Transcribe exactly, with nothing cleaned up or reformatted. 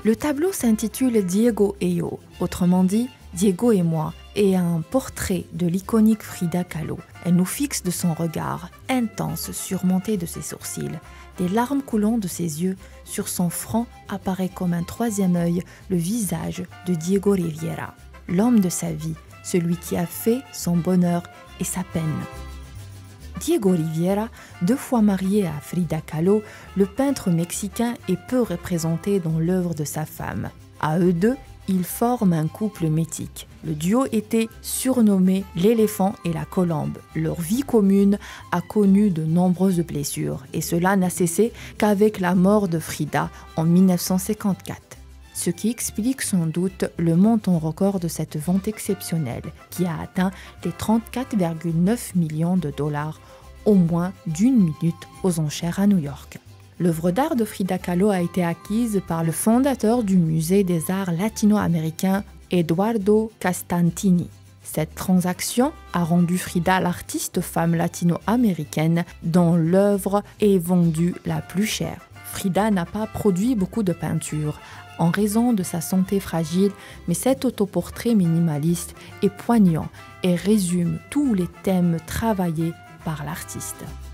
Le tableau s'intitule Diego et yo, autrement dit Diego et moi, et un portrait de l'iconique Frida Kahlo. Elle nous fixe de son regard intense surmonté de ses sourcils. Des larmes coulant de ses yeux, sur son front apparaît comme un troisième œil le visage de Diego Rivera, l'homme de sa vie, celui qui a fait son bonheur et sa peine. Diego Rivera, deux fois marié à Frida Kahlo, le peintre mexicain est peu représenté dans l'œuvre de sa femme. À eux deux, ils forment un couple mythique. Le duo était surnommé l'éléphant et la colombe. Leur vie commune a connu de nombreuses blessures et cela n'a cessé qu'avec la mort de Frida en mille neuf cent cinquante-quatre. Ce qui explique sans doute le montant record de cette vente exceptionnelle qui a atteint les trente-quatre virgule neuf millions de dollars au moins d'une minute aux enchères à New York. L'œuvre d'art de Frida Kahlo a été acquise par le fondateur du Musée des arts latino-américains, Eduardo Castantini. Cette transaction a rendu Frida l'artiste femme latino-américaine dont l'œuvre est vendue la plus chère. Frida n'a pas produit beaucoup de peintures en raison de sa santé fragile, mais cet autoportrait minimaliste est poignant et résume tous les thèmes travaillés par l'artiste.